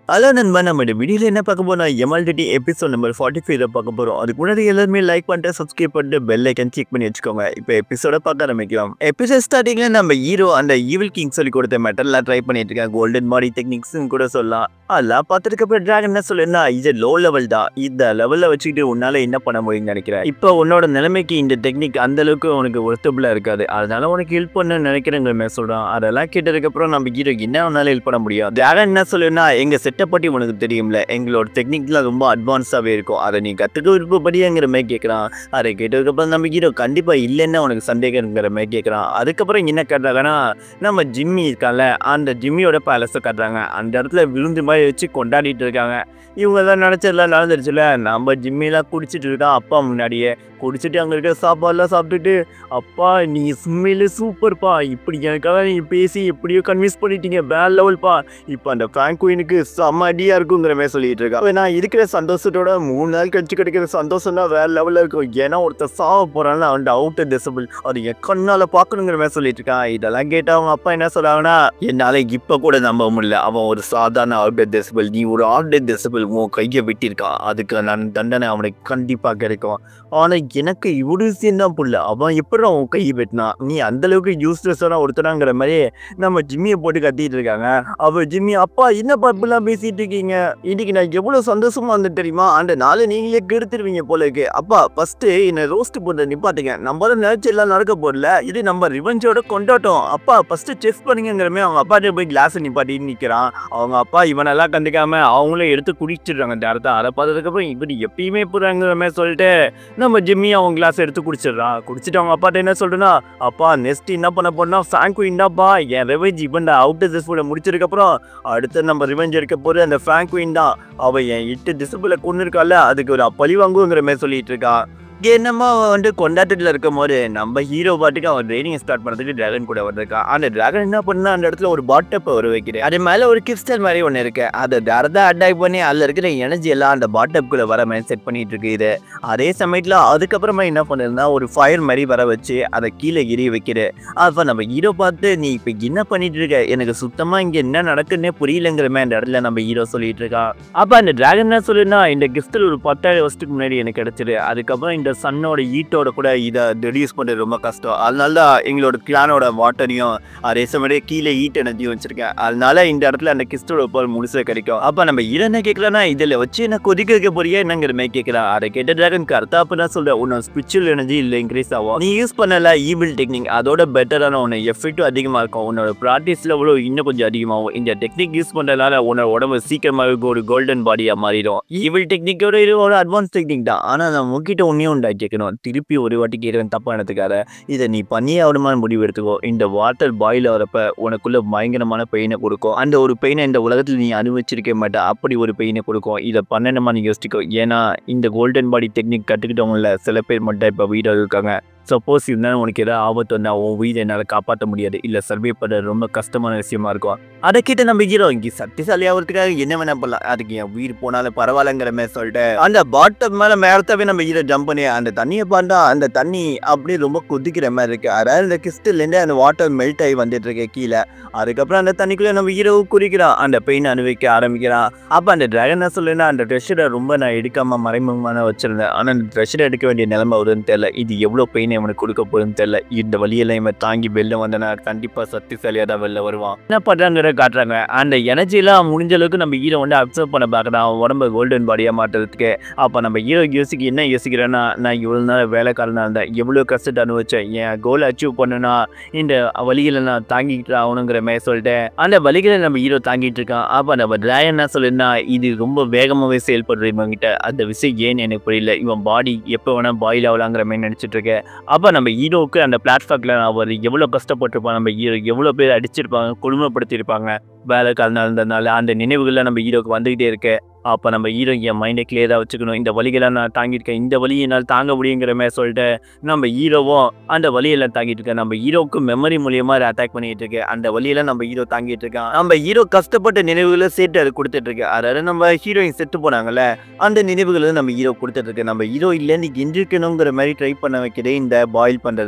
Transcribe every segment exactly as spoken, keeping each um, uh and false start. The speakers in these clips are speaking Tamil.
Hello நண்பா, நம்ம இந்த வீடியோல என்ன பார்க்க போறோம்னா Immortality எபிசோட் நம்பர் நாற்பத்தி ஐந்து பார்க்க போறோம். அதுக்கு முன்னாடி எல்லாருமே லைக் பண்ணிட்டு சப்ஸ்கிரைப் பண்ணிட்டு பெல் ஐக்கன் கிளிக் பண்ணி வச்சுக்கோங்க. இப்போ எபிசோட பார்க்க ஆரம்பிக்கலாம். எபிசோட் ஸ்டார்டிங்ல நம்ம ஹீரோ அந்த ஈவில் கிங் சொல்லி கொடுத்த மெட்டல்லாம் ட்ரை பண்ணிட்டு இருக்காங்க. கோல்டன் பாடி டெக்னிக்ஸ் கூட சொல்லலாம். அதெல்லாம் பார்த்துட்டு அப்புறம் டிராகன் என்ன சொல்லுன்னா, இது லோ லெவல் தான், இந்த லெவல்ல வச்சுக்கிட்டு உன்னால என்ன பண்ண முடியும்னு நினைக்கிறேன். இப்போ உன்னோட நிலைமைக்கு இந்த டெக்னிக் அந்த அளவுக்கு உனக்கு ஒர்த்தபிளா இருக்காது, அதனால உனக்கு ஹெல்ப் பண்ண நினைக்கிறேங்கிற மாதிரி சொல்றான். அதெல்லாம் கேட்டதுக்கு அப்புறம் நம்ம ஹீரோ என்ன உன்னால ஹெல்ப் பண்ண முடியும். டிராகன் என்ன சொல்லுன்னா, எங்க செட்டப் பற்றி உனக்கு தெரியும்ல, எங்களோட டெக்னிக்லாம் ரொம்ப அட்வான்ஸாகவே இருக்கும், அதை நீ கற்றுக்க விருப்பப்படியாங்கிற மாதிரி கேட்குறான். அதை கேட்டதுக்கப்புறம் நம்ம ஹீரோ கண்டிப்பாக இல்லைன்னா உனக்கு சந்தேகங்கிற மாதிரி கேட்குறான். அதுக்கப்புறம் என்ன காட்டுறாங்கன்னா, நம்ம ஜிம்மி இருக்கான்ல, அந்த ஜிம்மியோட பேலஸை காட்டுறாங்க. அந்த இடத்துல விருந்து மாதிரி வச்சு கொண்டாடிட்டு இருக்காங்க. இவங்க தான் நினச்சதெல்லாம் நடந்துருச்சுல, நம்ம ஜிம்மிலாம் குடிச்சிட்டு இருக்கான் அப்பா முன்னாடியே. குடிச்சிட்டு அங்கே இருக்க சாப்பாடுலாம் சாப்பிட்டுட்டு, அப்பா நீ உண்மையிலே சூப்பர்ப்பா, இப்படி எனக்காக நீங்கள் பேசி எப்படியோ கன்வின்ஸ் பண்ணிட்டீங்க, வேற லெவல்ப்பா, இப்போ அந்த ஃப்ராங்க் குயினுக்கு செம்ம அடியாக இருக்குங்கிற மாதிரி சொல்லிட்டு இருக்கா. நான் இருக்கிற சந்தோஷத்தோட மூணு நாள் கழிச்சு கிடைக்கிற சந்தோஷம் தான் வேற லெவலில் இருக்கும். ஏன்னா ஒருத்தர் சாவ போகிறான்னு அவன் அவுட் டிசபிள், அது என் கண்ணால் பார்க்கணுங்கிற மாதிரி சொல்லிட்டு இருக்கான். இதெல்லாம் கேட்டால் அவங்க அப்பா என்ன சொல்கிறாங்கன்னா, என்னால் இப்போ கூட நம்ப முடியல, அவன் ஒரு சாதாரண அவுட் டிசபிள், நீ ஒரு அவுட் டிசபிள், உன் கையை வெட்டியிருக்கான், அதுக்கு நான் தண்டனை அவனுக்கு கண்டிப்பாக கிடைக்கும். ஆனால் எனக்கு இவ்வளோ விஷயம் தான் புரியல, அவன் எப்படி அவன் கையை வெட்டினான், நீ அந்தளவுக்கு யூஸ்லெஸ்ஸான ஒருத்தனாங்கிற மாதிரி நம்ம ஜிம்மியை போட்டு கத்திட்டு இருக்காங்க. அவள் ஜிம்மி, அப்பா என்ன பப்புலாம் பேசிட்டு இருக்கீங்க, இன்னைக்கு நான் எவ்வளோ சந்தோஷமா வந்து தெரியுமா, அந்த நாளை நீங்களே கெடுத்துருவீங்க போல இருக்கு. அப்பா ஃபஸ்ட்டு என்னை ரோஸ்ட் போட்டு நிப்பாட்டுங்க, நம்ம நினைச்சு எல்லாம் நடக்க போடல, இது நம்ம ரிவெஞ்சோட கொண்டாட்டம், அப்பா ஃபஸ்ட்டு செஃப் பண்ணுங்கிறமே அவங்க அப்பாட்டே போய் கிளாஸை நிப்பாட்டின்னு நிற்கிறான். அவங்க அப்பா இவனெல்லாம் கண்டுக்காம அவங்களே எடுத்து குடிச்சிடுறாங்க இந்த இடத்த. அதை பார்த்ததுக்கப்புறம் இப்படி எப்பயுமே போகிறாங்கிற மாதிரி சொல்லிட்டு நம்ம ஜிம்மி அவங்க கிளாஸ் எடுத்து குடிச்சிடுறான். குடிச்சிட்டு அவங்க அப்பாட்ட என்ன சொல்றேன்னா, அப்பா நெக்ஸ்ட் என்ன பண்ண போனா ஃப்ராங்க் குயின்டாப்பா, என் ரெவெஞ்ச் இப்போ இந்த அவுட் டிசபிளை முடிச்சதுக்கப்புறம் அடுத்து நம்ம ரிவெஞ்ச் எடுக்க போகிற அந்த ஃப்ராங்க் குயின் தான், அவள் என் எட்டு டிசபிளை கொண்டு இருக்கால, அதுக்கு ஒரு பழி வாங்குங்கிற மாதிரி சொல்லிட்டு இருக்கா. என்னமா வந்து கொண்டாட்டத்தில் இருக்கும் போது நம்ம ஹீரோ பாட்டுக்கு அவன் ட்ரைனிங் ஸ்டார்ட் பண்ணுறதுக்கு டிராகன் கூட வந்திருக்கான். அந்த டிராகன் என்ன பண்ணா, அந்த இடத்துல ஒரு பாட்டப்பை வர வைக்கிறேன், அது மேலே ஒரு கிறிஸ்டல் மாதிரி ஒன்று இருக்கு, அதை டேரக்டாக அட்டாக் பண்ணி அதில் இருக்கிற எனர்ஜி எல்லாம் அந்த பாட்டப்புக்குள்ளே வர மாதிரி செட் பண்ணிட்டு இருக்கு இது. அதே சமயத்தில் அதுக்கப்புறமா என்ன பண்ணுறதுனா, ஒரு ஃபயர் மாதிரி வர வச்சு அதை கீழே எரிய வைக்கிது. அப்போ நம்ம ஹீரோ பார்த்து, நீ இப்போ என்ன பண்ணிட்டு இருக்க, எனக்கு சுத்தமாக இங்கே என்ன நடக்குன்னே புரியலங்கிற மாதிரி அந்த இடத்துல நம்ம ஹீரோ சொல்லிட்டு இருக்கான். அப்போ அந்த டிராகன் என்ன சொல்லுன்னா, இந்த கிறிஸ்டல் ஒரு பத்தாயிரம் வருஷத்துக்கு முன்னாடி எனக்கு கிடைச்சிது, அதுக்கப்புறம் இந்த சன்னோட ஹீட்டோட கூட இதை ரெடியூஸ் பண்ணுறது ரொம்ப கஷ்டம், அதனால தான் எங்களோட கிளானோட வாட்டரையும் அதே சமயம் கீழே ஹீட் எனர்ஜியும் வச்சிருக்கேன், அதனால இந்த இடத்துல அந்த கிறிஸ்டலோட பால் முழுசாக கிடைக்கும். அப்போ நம்ம ஹீரோ என்ன கேட்கலாம்னா, இதில் வச்சு என்ன கொதிக்க வைக்க போறியா என்னங்கிற மாதிரி கேட்கலாம். அதை கேட்ட டிராகன் கரெக்டாக அப்போ தான் சொல்ல, உன்னோட ஸ்பிரிச்சுவல் எனர்ஜி இல்லை இன்க்ரீஸ் ஆகும், நீ யூஸ் பண்ணல ஈவில் டெக்னிக், அதோட பெட்டரான ஒன்று எஃபெக்டும் அதிகமாக இருக்கும், உன்னோட ப்ராக்டிஸ் லெவலும் இன்னும் கொஞ்சம் அதிகமாகும், இந்த டெக்னிக் யூஸ் பண்ணுறதுனால உன்னோட உடம்பு சீக்கிரமாக ஒரு கோல்டன் பாடியாக மாறிடும். ஈவில் டெக்னிக்கோட இது ஒரு அட்வான்ஸ் டெக்னிக் தான், ஆனால் நான் உங்ககிட்ட ஒன்றையும் உண்டா கேட்கணும், திருப்பி ஒரு வாட்டி கேட்குறேன் தப்பா எடுத்துக்காத, இதை நீ பண்ணியே ஆகணுமான முடிவு எடுத்துக்கோ, இந்த வாட்டர் பாயில் ஆகிறப்ப உனக்குள்ள பயங்கரமான பெயினை கொடுக்கும், அந்த ஒரு பெயினை இந்த உலகத்தில் நீ அனுபவிச்சிருக்க மாட்டா, அப்படி ஒரு பெயினை கொடுக்கும், இதை பண்ணணுமா நீ யோசிக்கோ, ஏன்னா இந்த கோல்டன் பாடி டெக்னிக் கற்றுக்கிட்டவங்கள சில பேர் மட்டும் இப்போ வீடியோ இருக்காங்க, சப்போஸ் இருந்தாலும் உனக்கு ஏதாவது ஆபத்து வந்தால் உன் வீடை என்னால் காப்பாற்ற முடியாது, இல்லை சர்வே பண்ண ரொம்ப கஷ்டமான விஷயமா இருக்கும். அதை கிட்ட நம்ம ஹீரோ இங்கே சக்திசாலியாகிறதுக்காக என்ன வேணா பண்ணலாம், அதுக்கு என் வீடு போனாலும் பரவாயில்லங்கிற மாதிரி சொல்லிட்டு அந்த பாட்டம் மேலே மேலத்தாவே நம்ம ஹீரோ ஜம்ப் பண்ணி அந்த தண்ணியை பார்த்தா அந்த தண்ணி அப்படியே ரொம்ப கொதிக்கிற மாதிரி இருக்கு, அதாவது இந்த கிறிஸ்டல்லேருந்து அந்த வாட்டர் மெல்ட் ஆகி வந்துட்டு இருக்கு கீழே. அதுக்கப்புறம் அந்த தண்ணிக்குள்ளே நம்ம ஹீரோ குறிக்கிறான், அந்த பெயின் அனுபவிக்க ஆரம்பிக்கிறான். அப்போ அந்த டிராகன் என்ன சொல்லுன்னா, அந்த ட்ரெஷரை ரொம்ப நான் எடுக்காமல் மறைமுகமான வச்சிருந்தேன், ஆனால் அந்த ட்ரெஷரை எடுக்க வேண்டிய நிலைமை வருதுன்னு தெரியல, இது எவ்வளோ பெயின் அவனுக்கு கொடுக்க போகுதுன்னு தெரியல, இந்த வழியெல்லாம் இவன் தாங்கி வெளில வந்தனா கண்டிப்பாக சக்திசாலியாக தான் வெளில வருவான். என்ன பண்ணுறாங்கிற காட்டுறாங்க, அந்த எனர்ஜிலாம் முடிஞ்ச அளவுக்கு நம்ம ஹீரோ வந்து அப்சர்வ் பண்ண பார்க்குறான் உடம்பு கோல்டன் பாடியாக மாற்றுறதுக்கு. அப்போ நம்ம ஹீரோ யோசிக்க என்ன யோசிக்கிறேன்னா, நான் இவ்வளோ நேரம் வேலைக்காரனாக இருந்தேன், எவ்வளோ கஷ்டத்தை அனுபவிச்சேன், என் கோல் அச்சீவ் பண்ணுனா இந்த வழிகளை நான் தாங்கிட்டு ஆகணுங்கிற மாதிரி சொல்லிட்டு அந்த வழிகளை நம்ம ஹீரோ தாங்கிட்டு இருக்கான். அப்போ நம்ம டிராகன் என்ன சொல்லுன்னா, இது ரொம்ப வேகமாகவே செயல்படுற இவங்கிட்ட, அந்த விஷயம் ஏன்னு எனக்கு புரியல, இவன் பாடி எப்போ வேணால் பாயில் ஆகலாங்கிற மாதிரி நினச்சிட்டு இருக்கேன். அப்போ நம்ம ஹீரோவுக்கு அந்த பிளாட்ஃபார்மில் அவர் எவ்வளோ கஷ்டப்பட்டிருப்பான், நம்ம ஹீரோ எவ்வளோ பேர் அடிச்சிருப்பாங்க, கொடுமைப்படுத்தியிருப்பாங்க, வேலைக்காரனாக இருந்ததுனால அந்த நினைவுகள்லாம் நம்ம ஹீரோவுக்கு வந்துக்கிட்டே இருக்கு. அப்போ நம்ம ஹீரோ என் மைண்டை கிளியராக வச்சுக்கணும், இந்த வழிகளாக நான் தாங்கியிருக்கேன், இந்த வழியை என்னால் தாங்க முடியுங்கிற மாதிரி சொல்லிட்டு நம்ம ஹீரோவும் அந்த வழியெல்லாம் தாங்கிட்டு இருக்கேன். நம்ம ஹீரோவுக்கு மெமரி மூலியமாக அட்டாக் பண்ணிட்டு இருக்கு, அந்த வழியெல்லாம் நம்ம ஹீரோ தாங்கிட்டு இருக்கான். நம்ம ஹீரோ கஷ்டப்பட்ட நினைவுகளை சேர்த்து அது கொடுத்துட்டு இருக்கு, அதாவது நம்ம ஹீரோயின் செத்து போனாங்கல்ல அந்த நினைவுகளை நம்ம ஹீரோ கொடுத்துட்டு இருக்கு. நம்ம ஹீரோ இல்லைன்னு எந்திரிக்கணுங்கிற மாதிரி ட்ரை பண்ண வைக்கிறதே இந்த பாயில் பண்ணுறது.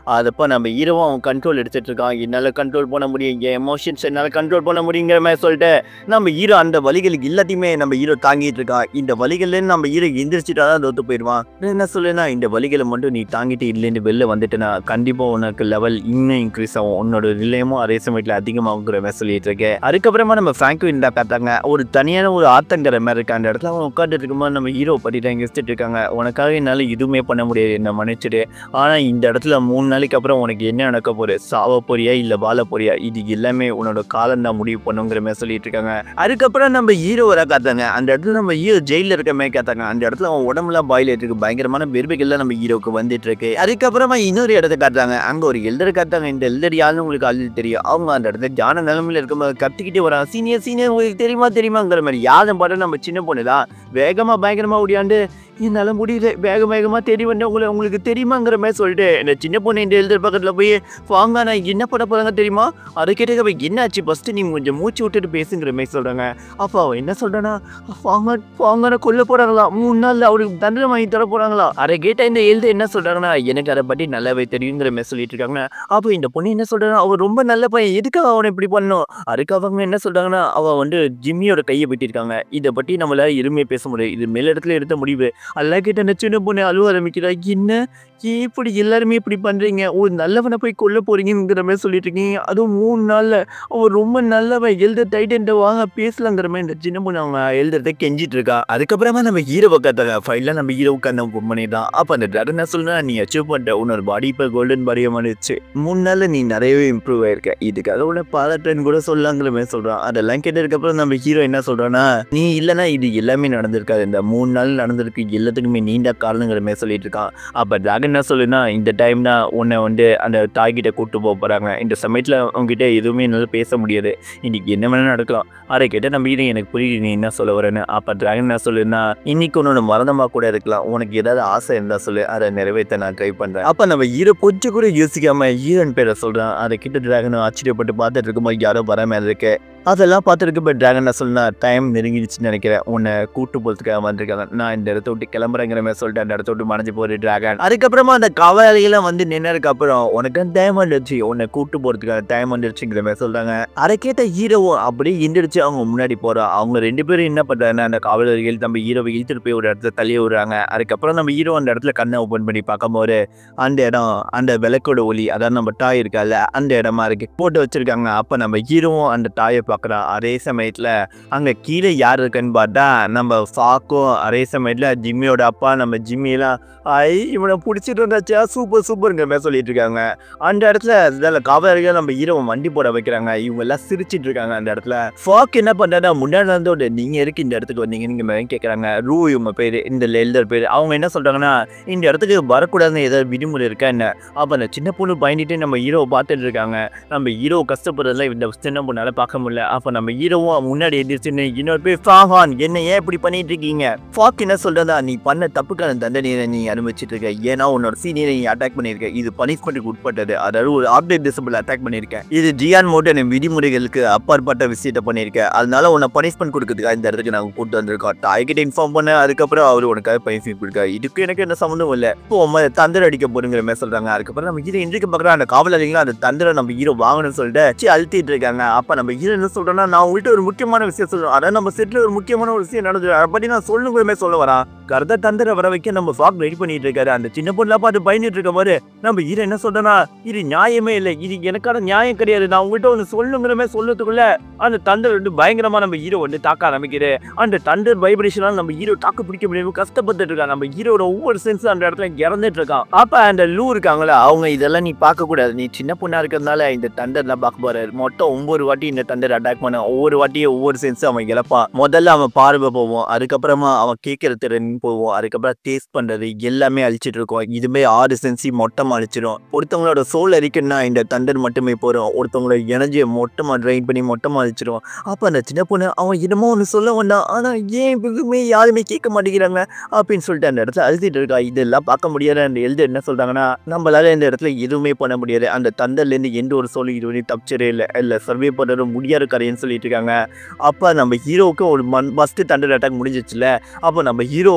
அதப்போ நம்ம ஹீரோவும் அவன் கண்ட்ரோல் எடுத்துட்டு இருக்கான். என்னால் கண்ட்ரோல் பண்ண முடியும், என் எமோஷன்ஸ் என்னால் கண்ட்ரோல் பண்ண முடியுங்கிற மாதிரி சொல்லிட்டு நம்ம ஹீரோ அந்த வலிகளுக்கு எல்லாத்தையுமே நம்ம ஹீரோ தாங்கிட்டு இருக்கான். இந்த வலிகள்லேருந்து நம்ம ஹீரோ எந்திரிச்சிட்டா தான் தோத்து போயிடுவான். என்ன சொல்லுன்னா இந்த வலிகளை மட்டும் நீ தாங்கிட்டு இல்லைன்னு வெளில வந்துட்டேன்னா கண்டிப்பாக உனக்கு லெவல் இன்னும் இன்க்ரீஸ் ஆகும், உன்னோட நிலையமும் அதே சமயத்தில் அதிகமாகுங்கிற மாதிரி சொல்லிட்டு இருக்கேன். அதுக்கப்புறமா நம்ம ஃப்ராங்க்வின் தான் பார்த்தாங்க. ஒரு தனியான ஒரு ஆத்தங்கிற மாதிரி இருக்கு. அந்த இடத்துல அவன் உட்காந்துட்டு இருக்கும்போது நம்ம ஹீரோ பற்றிட்டு இங்கே வச்சுட்டு இருக்காங்க. உனக்காக என்னால் எதுவுமே பண்ண முடியாது, என்ன மன்னிச்சிடு. ஆனால் இந்த இடத்துல மூணு நாளைக்கு அப்புறம் உனக்கு என்ன நடக்க போகுது, சாவ போறியா இல்லை வாழ போறியா, இது எல்லாமே உன்னோட காலம் தான் முடிவு பண்ணுங்கிற மாதிரி சொல்லிட்டு இருக்காங்க. அதுக்கப்புறம் நம்ம ஹீரோ வர காத்தாங்க. அந்த இடத்துல நம்ம ஹீரோ ஜெயிலில் இருக்க மாதிரி காத்தாங்க. அந்த இடத்துல அவன் உடம்புலாம் பாயில் இருக்கு, பயங்கரமான வெறுமைகள்லாம் நம்ம ஹீரோக்கு வந்துட்டு இருக்கு. அதுக்கப்புறமா இன்னொரு இடத்த காட்டுறாங்க. அங்க ஒரு எல்டர் காட்டாங்க. இந்த எல்டர் யாருன்னு உங்களுக்கு ஆல்ரெடி தெரியும். அவங்க அந்த இடத்துல ஜான நிலைமையில இருக்கும்போது கத்திக்கிட்டே வராங்க, சீனியர் சீனியர் உங்களுக்கு தெரியுமா தெரியுமாங்கிற மாதிரி. யாரும் பாட்டு நம்ம சின்ன பொண்ணுதான் வேகமா பயங்கரமா ஓடியாண்டு என்னால் முடியல, வேக வேகமாக தெரி வந்து உங்களை உங்களுக்கு தெரியுமாங்கிற மாதிரி சொல்லிட்டு இந்த சின்ன பொண்ணு இந்த எழுதுற பக்கத்தில் போய் வாங்க நான் என்ன பண்ண போகிறாங்க தெரியுமா. அதை கேட்டு என்னாச்சு ஃபஸ்ட்டு நீ கொஞ்சம் மூச்சு விட்டுட்டு பேசுங்கிற மாதிரி சொல்கிறாங்க. அப்போ அவன் என்ன சொல்கிறானா, வாங்க வாங்க கொல்ல போகிறாங்களா, மூணு நாள் அவருக்கு தண்டனை வாங்கி தர போகிறாங்களா. அதை கேட்டால் இந்த எழுத என்ன சொல்கிறாங்கன்னா எனக்கு அதை பற்றி நல்லாவே தெரியுங்கிற மாதிரி சொல்லிட்டு இருக்காங்க. அப்போ இந்த பொண்ணு என்ன சொல்கிறானா, அவன் ரொம்ப நல்ல பையன், எதுக்காக அவனை இப்படி பண்ணணும். அதுக்கு அவங்க என்ன சொல்கிறாங்கன்னா அவன் வந்து ஜிம்மியோட கையை பற்றிருக்காங்க, இதை பற்றி நம்மளால எதுவுமே பேச முடியாது, இது மேல் இடத்துல எடுத்த முடிவு. அல்லா கிட்ட அந்த சின்ன பொண்ணு அழுவ ஆரம்பிக்கிறா. என்ன இப்படி எல்லாருமே இப்படி பண்றீங்க, ஒரு நல்லவனை போய் கொல்ல போறீங்கிற மாதிரி சொல்லிட்டு இருக்கீங்க, அதுவும் மூணு நாள்ல அவன் ரொம்ப நல்லவன், எழுத டைட்டன் வாங்க பேசலாங்கிற மாதிரி இந்த சின்ன பொண்ணு அவங்க எழுதுறத கெஞ்சிட்டு இருக்கா. அதுக்கப்புறமா நம்ம ஹீரோ உட்காந்தாங்க. ஃபைல்ல நம்ம ஹீரோ உட்காந்த பொம்மனே தான். அப்போ அந்த ட்ராகன் என்ன சொல்லுனா, நீ அச்சீவ் பண்ணிட்ட, உன்னோட பாடி இப்போ கோல்டன் பாடியை வந்துச்சு, மூணு நாள்ல நீ நிறையவே இம்ப்ரூவ் ஆயிருக்க, இதுக்காக உன்னை பாராட்டுன்னு கூட சொல்லலாங்கிற மாதிரி சொல்றான். அதெல்லாம் கேட்டதுக்கப்புறம் நம்ம ஹீரோ என்ன சொல்றான்னா, நீ இல்லைன்னா இது எல்லாமே நடந்திருக்காது, இந்த மூணு நாள் நடந்திருக்கு எல்லாத்துக்குமே நீண்ட காரணங்கிற மாதிரி சொல்லிட்டு இருக்கான். அப்போ ட்ராகன் என்ன சொல்லுன்னா, இந்த டைம் தான் உன்னை வந்து அந்த தாய்கிட்ட கூப்பிட்டு போக போகிறாங்க, இந்த சமயத்தில் அவங்ககிட்ட எதுவுமே என்னால் பேச முடியாது, இன்னைக்கு என்ன வேணால் நடக்கலாம். அதை கேட்டால் நம்ம ஹீரோ எனக்கு புரியுது நீ என்ன சொல்ல வரேன்னு. அப்போ ட்ராகன் என்ன சொல்லுன்னா, இன்னைக்கு உன்னோட மரணமாக கூட இருக்கலாம், உனக்கு ஏதாவது ஆசை இருந்தால் சொல்லு, அதை நிறைவேற்ற நான் ட்ரை பண்ணுறேன். அப்போ நம்ம ஹீரோ கொஞ்சம் கூட யோசிக்காம ஹீரோன் பேரை சொல்கிறான். அதை கிட்ட ட்ராகன் ஆச்சரியப்பட்டு பார்த்துட்டு இருக்கும்போது யாரோ வர மாதிரி இருக்கு. அதெல்லாம் பார்த்துருக்கு. பட் ட்ராகன் என்ன சொல்லுனா, டைம் நெருங்கிடுச்சுன்னு நினைக்கிறேன், உன்னை கூட்டு போகிறதுக்காக வந்திருக்காங்க, நான் இந்த இடத்த விட்டு கிளம்புறேங்கிற மாதிரி சொல்லிட்டு அந்த இடத்த விட்டு மறைஞ்சு போகிற ட்ராகன். அதுக்கப்புறமா அந்த காவலாளிகளாம் வந்து நின்னதுக்கு அப்புறம் உனக்கு டைம் வந்துடுச்சு, உன்னை கூட்டு போகிறதுக்காக டைம் வந்துடுச்சுங்கிற மாதிரி சொல்கிறாங்க. அதை கேட்ட ஹீரோவும் அப்படியே எந்திரிச்சு அவங்க முன்னாடி போகிறோம். அவங்க ரெண்டு பேரும் என்ன பண்ணுறாங்கன்னா அந்த காவலாளிகள் நம்ம ஹீரோவை இழுத்துட்டு போய் ஒரு இடத்துல தள்ளி விடுறாங்க. அதுக்கப்புறம் நம்ம ஹீரோ அந்த இடத்துல கண்ணை ஓப்பன் பண்ணி பார்க்கும்போது அந்த இடம் அந்த விளக்கோட ஒளி, அதாவது நம்ம டாய் இருக்கால அந்த இடமா இருக்கு, போட்டு வச்சிருக்காங்க. அப்போ நம்ம ஹீரோவும் அந்த டாயை பார்க்குறான். அதே சமயத்தில் அங்கே கீழே யார் இருக்குன்னு பார்த்தா நம்ம ஃபாக்கும், அதே சமயத்தில் ஜிம்மியோட அப்பா நம்ம ஜிம்மியெல்லாம் ஐ இவனை பிடிச்சிட்டு இருந்தாச்சா சூப்பர் சூப்பருங்கிற மாதிரி சொல்லிட்டு இருக்காங்க. அந்த இடத்துல இதில் காவலர்கள் நம்ம ஹீரோவை வண்டி போட வைக்கிறாங்க. இவங்க எல்லாம் சிரிச்சிட்டு இருக்காங்க. அந்த இடத்துல ஃபாக் என்ன பண்ணுறா, முன்னாடி வந்து நீங்கள் இருக்கு இந்த இடத்துக்கு வந்தீங்க நீங்கள் மாதிரி கேட்குறாங்க. ரூ இவங்க பேர், இந்த எல்டர் பேர். அவங்க என்ன சொல்கிறாங்கன்னா, இந்த இடத்துக்கு வரக்கூடாதுன்னு ஏதாவது விதிமுறை இருக்கா என்ன. அப்போ அந்த சின்ன பொண்ணு பயந்துட்டு நம்ம ஹீரோவை பார்த்துட்டு இருக்காங்க. நம்ம ஹீரோ கஷ்டப்படுறதுல இந்த சின்ன பொண்ணால் பார்க்க முடியல. அப்போ நம்ம ஹீரோவும் முன்னாடி எதிர்த்துன்னு இன்னொரு பேர் ஃபாகான், என்ன ஏன் இப்படி பண்ணிட்டு இருக்கீங்க. ஃபாக் என்ன சொல்றதா, நீ பண்ண தப்புக்கான தண்டனையை நீ அனுபவிச்சுட்டு இருக்க, ஏன்னா உன்னோட சீனியரை நீ அட்டாக் பண்ணியிருக்க, இது பனிஷ்மெண்ட்டுக்கு உட்பட்டது, அதாவது ஒரு ஆப்ஜெக்ட் டிசபிள் அட்டாக் பண்ணியிருக்கேன், இது ஜியான் மோட்டன் விதிமுறைகளுக்கு அப்பாற்பட்ட விஷயத்தை பண்ணியிருக்கேன், அதனால உன்னை பனிஷ்மெண்ட் கொடுக்கறதுக்காக இந்த இடத்துக்கு நாங்கள் கூப்பிட்டு வந்திருக்கோம். தாய்கிட்ட இன்ஃபார்ம் பண்ண, அதுக்கப்புறம் அவர் உனக்காக பனிஷ்மெண்ட் கொடுக்காரு, இதுக்கு எனக்கு என்ன சம்மந்தம் இல்லை, இப்போ தந்தர் அடிக்க போறங்கிற மாதிரி சொல்றாங்க. அதுக்கப்புறம் நம்ம ஹீரோ இன்றைக்கு பார்க்குறோம் அந்த காவலாளிகளும் அந்த தந்தரை நம்ம ஹீரோ வாங்கணும்னு சொல்லிட்டு அழுத்திட்டு இருக்காங்க. அப்போ நம்ம ஹீரோ என்ன சொல்றோம்னா, நான் உங்கள்கிட்ட ஒரு முக்கியமான விஷயம் சொல்றேன், அதான் நம்ம செட்டில் ஒரு முக்கியமான ஒரு விஷயம் நடந்தது, அதை பற்றி நான் சொல்லுங்க சொல்ல வரேன். கருத தந்தரை வர வைக்க நம்ம ஃபாக் ரெடி பண்ணிட்டு இருக்காரு. அந்த சின்ன பொண்ணா பார்த்து பயந்துட்டு இருக்க மாதிரி நம்ம ஹீரோ என்ன சொல்றேன்னா, இது நியாயமே இல்லை, இது எனக்கான நியாயம் கிடையாது, நான் உங்கள்கிட்ட ஒன்று சொல்லுங்கிற மாதிரி சொல்றதுக்குள்ள அந்த தந்தர் வந்து பயங்கரமா நம்ம ஹீரோ வந்து தாக்க ஆரம்பிக்குது. அந்த தண்டர் வைப்ரேஷனால நம்ம ஹீரோ தாக்கு பிடிக்க முடியாம கஷ்டப்பட்டுட்டு இருக்காங்க. நம்ம ஹீரோட ஒவ்வொரு சென்ஸும் அந்த இடத்துல இறந்துட்டு இருக்கான். அப்ப அந்த லூ இருக்காங்களா, அவங்க இதெல்லாம் நீ பார்க்க கூடாது, நீ சின்ன பொண்ணா இருக்கிறதுனால இந்த தண்டர்லாம் பார்க்க போறாரு. மொத்தம் ஒவ்வொரு வாட்டி இந்த தண்டர் அட்டாக் பண்ண ஒவ்வொரு வாட்டியும் ஒவ்வொரு சென்ஸும் அவன் இழப்பான். முதல்ல அவன் பார்வை போவோம், அதுக்கப்புறமா அவன் கேட்கிற திறன் போவோம், அதுக்கப்புறம் டேஸ்ட் பண்றது எல்லாமே அழிச்சிட்டு இருக்கோம். இதுமே ஆறு சென்சி மொத்தமா அழிச்சிடும். ஒருத்தவங்களோட சோல் அரிக்கணும்னா இந்த தண்டர் மட்டுமே போறோம், ஒருத்தவங்களோட எனர்ஜியை மொத்தமா ட்ரைன் பண்ணி மொத்தமா அழிச்சிடும். அப்ப அந்த சின்ன பொண்ணு அவன் என்னமோ ஒன்று சொல்ல வந்தான், ஆனா ஏன் இதுவுமே யாருமே கேட்க மாட்டேங்கிறாங்க அப்படின்னு சொல்லிட்டு அந்த இடத்துல அழுத்திட்டு இருக்கா. இதெல்லாம் பார்க்க முடியாது. அந்த எழுத என்ன சொல்றாங்கன்னா, நம்மளால இந்த இடத்துல எதுவுமே பண்ண முடியாது, அந்த தண்டர்ல இருந்து எந்த ஒரு சோல் இது தப்பிச்சரே இல்லை, இல்லை சர்வே பண்ணுறது முடியாத கரைன்னு சொல்லிட்டு இருக்காங்க. அப்ப நம்ம ஹீரோவுக்கு ஒரு மண் ஃபர்ஸ்ட் தண்டர் அட்டாக் முடிஞ்சிச்சுல, அப்போ நம்ம ஹீரோவை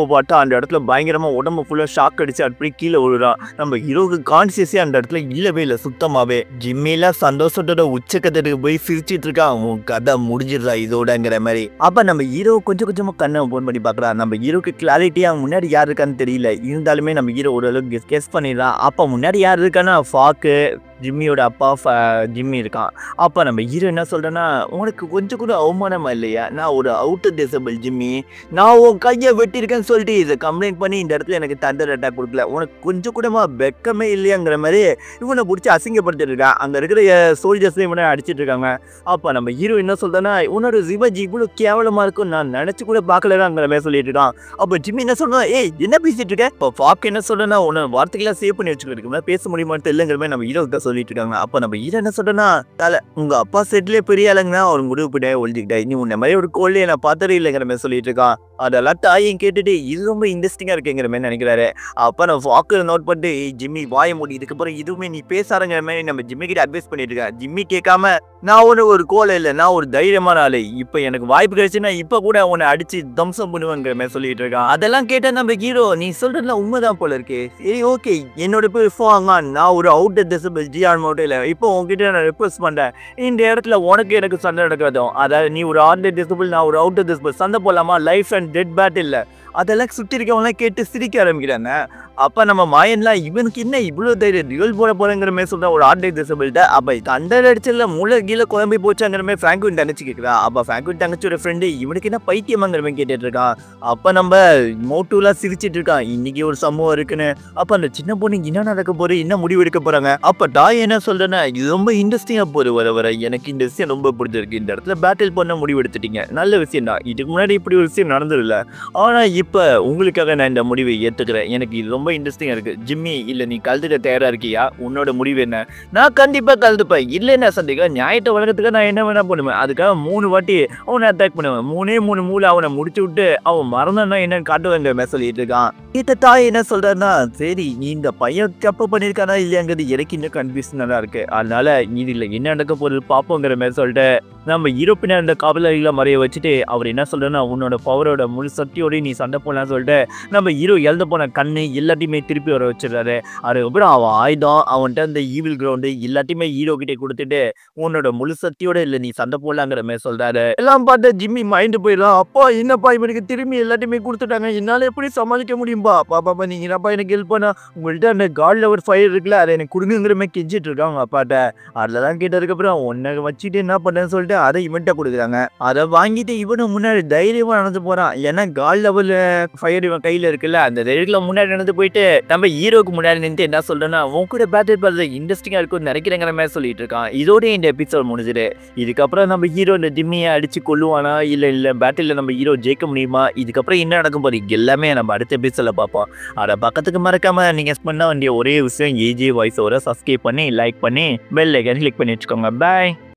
பார்த்தா அந்த இடத்துல பயங்கரமா உடம்பு ஃபுல்லா ஷாக் அடிச்சு அப்படி கீழே விழுறான். நம்ம ஹீரோக்கு கான்சியஸே அந்த இடத்துல இல்லவே இல்லை சுத்தமாவே. ஜிம்மிலாம் சந்தோஷத்தோட உச்சக்கட்டத்துக்கு போய் சிரிச்சிட்டு இருக்கான். உன் கதை முடிஞ்சிடுறா இதோடங்கிற மாதிரி. அப்ப நம்ம ஹீரோ கொஞ்சம் கொஞ்சமா கண்ணை ஓபன் பண்ணி பார்க்கறான். நம்ம ஹீரோக்கு கிளாரிட்டியா முன்னாடி யார் இருக்கான்னு தெரியல. இருந்தாலுமே நம்ம ஹீரோ ஓரளவுக்கு கெஸ் பண்ணிடலாம். அப்ப முன்னாடி யார் இருக்கான்னா ஃபாக்கு, ஜிம்மியோட அப்பா ஜிம்மி இருக்கான். அப்போ நம்ம ஹீரோ என்ன சொல்கிறேன்னா, உனக்கு கொஞ்சம் கூட அவமானமா இல்லையா? நான் ஒரு அவுட்டர் டிசபிள் ஜிம்மி, நான் உன் கையை வெட்டியிருக்கேன்னு சொல்லிட்டு இதை கம்ப்ளைண்ட் பண்ணி இந்த இடத்துல எனக்கு தண்டர் அட்டாக் கொடுக்கல. உனக்கு கொஞ்சம் கூடமா வெக்கமே இல்லையாங்கிற மாதிரி இவனை பிடிச்சி அசிங்கப்படுத்திட்டு இருக்கான். அங்கே இருக்கிற சோல்ஜர்ஸையும் இவனை அடிச்சிட்டு இருக்காங்க. அப்போ நம்ம ஹீரோ என்ன சொல்கிறேன்னா, உன்னோட சிவஜி இவ்வளோ கேவலமாக இருக்கும் நான் நினச்சி கூட பார்க்கலங்கிற மாதிரி சொல்லிட்டு இருக்கான். அப்போ ஜிம்மி என்ன சொல்கிறான், ஏய் என்ன பேசிட்டு இருக்க? இப்போ ஃபாக் என்ன சொல்கிறேன்னா, உன்னை வார்த்தைகளாக சேவ் பண்ணி வச்சுக்கிட்டு பேச முடியுமா தெரியலங்கிற மாதிரி நம்ம ஹீரோ சொல்லிட்டு இருக்காங்க. அப்ப நம்ம ஹீரோ என்ன சொல்றேன்னா, தல உங்க அப்பா செட்லயே பெரிய ஆளுங்கன்னா அவர் முடிவு பண்ணி ஒழிஞ்சுக்கிட்டேன். நீ உன்ன மாதிரி ஒரு கோழியை நான் பார்த்ததே இல்லைங்கிற மாதிரி சொல்லிட்டு இருக்கான். அதெல்லாம் தாயும் கேட்டுட்டு இது ரொம்ப இன்ட்ரெஸ்டிங்கா இருக்குங்கிற மாதிரி நினைக்கிறாரு. அப்ப நம்ம ஃபாக்கு நோட் பண்ணிட்டு ஜிம்மி வாய மூடி இதுக்கப்புறம் இதுவுமே நீ பேசாருங்கிற மாதிரி நம்ம ஜிம்மி கிட்ட அட்வைஸ் பண்ணிட்டு இருக்கேன். ஜிம்மி கேட்காம நான் ஒன்று ஒரு கோலை இல்லை, நான் ஒரு தைரியமான ஆளு, இப்போ எனக்கு வாய்ப்பு கிடைச்சுன்னா இப்போ கூட உன்னை அடிச்சு தம்சம் பண்ணுவேங்கிற மாதிரி சொல்லிட்டு இருக்கான். அதெல்லாம் கேட்டால் நம்ம ஹீரோ நீ சொல்றதுலாம் உண்மைதான் போல இருக்கு. சரி ஓகே, என்னோட பேர் ஃபாங்க, நான் ஒரு அவுட்டர் டிசபிள் ஜிஆர் மட்டும் இல்லை. இப்போ உங்ககிட்ட நான் ரெக்வஸ்ட் பண்றேன், இந்த இடத்துல உனக்கு எனக்கு சண்டை நடக்காதும். அதாவது நீ ஒரு அவுட்டர் டிசபிள், நான் ஒரு அவுட்டர் டிசபிள், சண்டை போடலாமா? லைஃப் அண்ட் டெட் பேட் இல்லை. அதெல்லாம் சுற்றி இருக்கவங்களாம் கேட்டு சிரிக்க ஆரம்பிக்கிறாங்க. அப்போ நம்ம மாயன்லாம் இவனுக்கு என்ன இவ்வளோ தைரியம் ரிவல் போட போறங்கிற மாதிரி சொல்கிறேன் ஒரு ஆர்டர் டிசபிள்கிட்ட. அப்போ தண்டர் அடிச்சல முளை கீழே குழம்பி போச்சாங்கிற மாதிரி ஃப்ராங்குவின் தங்கச்சி கேட்குறா. அப்போ ஃப்ராங்குவின் தங்கச்சியோட ஃப்ரெண்டு இவனுக்கு என்ன பைத்தியமாங்கிற மாதிரி கேட்டுட்டு இருக்கான். அப்போ நம்ம மோட்டூலாம் சிரிச்சிட்டு இருக்கான், இன்னைக்கு ஒரு சம்பவம் இருக்குன்னு. அப்போ அந்த சின்ன பொண்ணு என்ன நடக்க போகுது, என்ன முடிவு எடுக்க போகிறாங்க. அப்போ டாய் என்ன சொல்கிறேன்னா, இது ரொம்ப இன்ட்ரெஸ்டிங்காக போகுது வர வர, எனக்கு இந்த விஷயம் ரொம்ப பிடிச்சிருக்கு. இந்த இடத்துல பேட்டில் பண்ண முடிவு எடுத்துட்டீங்க, நல்ல விஷயம் தான். இதுக்கு முன்னாடி இப்படி ஒரு விஷயம் நடந்ததில்ல. ஆனால் இப்போ உங்களுக்காக நான் இந்த முடிவை ஏற்றுக்கிறேன். எனக்கு இது ரொம்ப இன்ட்ரெஸ்டிங்காக இருக்குது. ஜிம்மி, இல்லை நீ கழுதுட தயாராக இருக்கியா? உன்னோட முடிவு என்ன? நான் கண்டிப்பாக கழுதுப்பேன். இல்லைன்னா சந்தேகம் ஞாயிற்று வழக்கத்துக்கு நான் என்ன வேணா பண்ணுவேன். அதுக்காக மூணு வாட்டி அவனை அட்டாக் பண்ணுவேன். மூணே மூணு மூளை அவனை முடிச்சு விட்டு அவன் மறந்தான்னா என்னன்னு காட்டுவேங்கிற மாதிரி சொல்லிட்டு இருக்கான். கிட்ட தாய் என்ன சொல்றாருன்னா, சரி நீ இந்த பையன் தப்பு பண்ணியிருக்கானா இல்லையாங்கிறது எனக்கு இன்னும் கன்ஃபியூஷனாக தான் இருக்கு. அதனால இதில் என்ன நடக்க போகுது பார்ப்போங்கிற மாதிரி சொல்லிட்டு நம்ம யூரோப்பியன் அந்த காவலர்களை மறைய வச்சுட்டு அவர் என்ன சொல்றேன்னா, உன்னோட பவரோட முழு சக்தியோடய நீ சண்டை போடலாம்னு சொல்லிட்டு நம்ம ஹீரோ எழுத போன கண்ணு எல்லாத்தையுமே திருப்பி வர வச்சிடறாரு. அதுக்கப்புறம் அவன் ஆயுதம் அவன்கிட்ட அந்த ஈவில் கிரவுண்டு எல்லாத்தையுமே ஹீரோ கிட்டே கொடுத்துட்டு உன்னோட முழு சக்தியோட இல்லை நீ சண்டை போடலாங்கிற மாதிரி சொல்றாரு. எல்லாம் பார்த்து ஜிம்மி மைண்டு போயிடலாம். அப்பா என்னப்பா இவனுக்கு திரும்பி எல்லாத்தையுமே கொடுத்துட்டாங்க, என்னால் எப்படி சமாளிக்க முடியும்பா? பாப்பா நீங்க என்னப்பா எனக்கு ஹெல்ப் பண்ணா, உங்கள்கிட்ட அந்த காட் லெவல் ஃபயர் இருக்குல்ல அதை எனக்கு கொடுங்கிற மாதிரி கெஞ்சிட்டு இருக்காங்க அப்பாட்ட. அதெல்லாம் கேட்டதுக்கப்புறம் உன்னை வச்சுட்டு என்ன பண்ணேன்னு சொல்லிட்டு அதை இவன்ட்ட கொடுக்குறாங்க. அதை வாங்கிட்டு இவனும் முன்னாடி தைரியமா நடந்து போறான். ஏன்னா காட் லெவல் ஃபயர் இவன் கையில இருக்குல்ல, அந்த தைரியத்துல முன்னாடி நடந்து போயிட்டு நம்ம ஹீரோக்கு முன்னாடி நின்று என்ன சொல்றேன்னா, உன் கூட பேட்டில் பண்றது இன்ட்ரெஸ்டிங்கா இருக்கும்னு நினைக்கிறேங்கிற மாதிரி சொல்லிட்டு இருக்கான். இதோட இந்த எபிசோட் முடிஞ்சிடு. இதுக்கப்புறம் நம்ம ஹீரோ இந்த ஜிம்மியை அடிச்சு கொல்லுவானா இல்ல இல்ல பேட்டில் நம்ம ஹீரோ ஜெயிக்க முடியுமா, இதுக்கப்புறம் என்ன நடக்கும் போது எல்லாமே நம்ம அடுத்த எபிசோட்ல பார்ப்போம். அதை பக்கத்துக்கு மறக்காம நீங்க பண்ண வேண்டிய ஒரே விஷயம் ஏஜே வாய்ஸ் ஓவரை சப்ஸ்கிரைப் பண்ணி லைக் பண்ணி பெல் ஐகானை கிளிக் பண்ணி வச்சுக்கோங்க. பாய்.